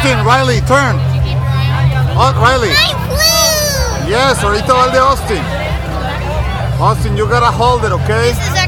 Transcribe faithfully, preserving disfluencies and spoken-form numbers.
Austin, Riley, turn. Oh, Riley. Yes, ahorita va el de Austin. Austin, you gotta hold it, okay? This is